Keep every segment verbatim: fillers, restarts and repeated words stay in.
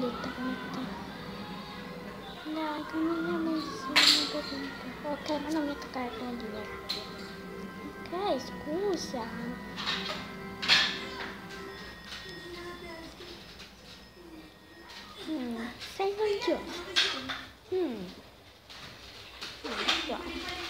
tavoletta che metto. Dai, camminiamo insieme per un po'. Ok, ma non mi toccare il tavolino. Ok, scusa. Mm, sei noioso. Mm. No.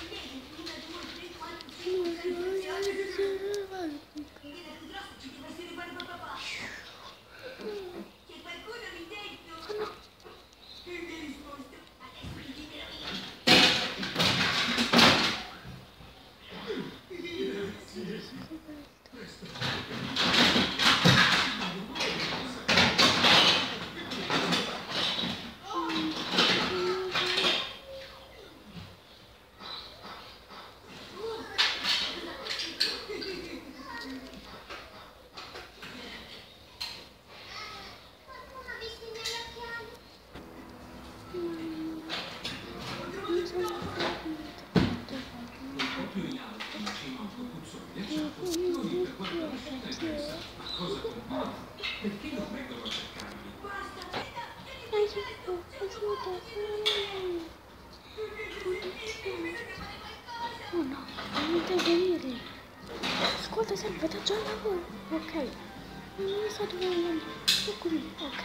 Perché non vengono a cercarmi? Oh no, devo intervenire. Ascolta sempre, da già al lavoro. Ok. Non mi sa dove andare. Ecco qui, ok.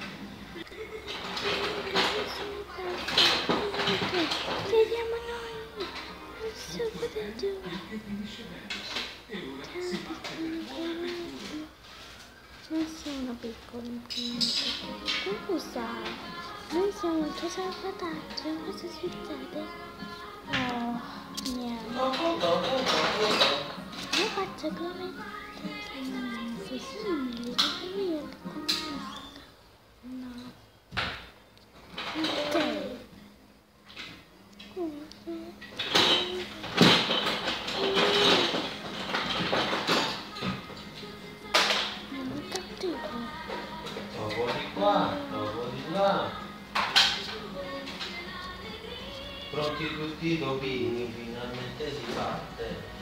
Chiediamo a noi. Non so cosa dire. Perché finisce bene. E ora si parte per nuove avventure. Non sono piccoli, scusa, noi siamo il tuo salvataggio, cosa succede? Oh, niente. Io faccio come sei simili, perché io ti conosco. No. Te. Dopo di qua, dopo di là. Pronti tutti i dopini, finalmente si parte.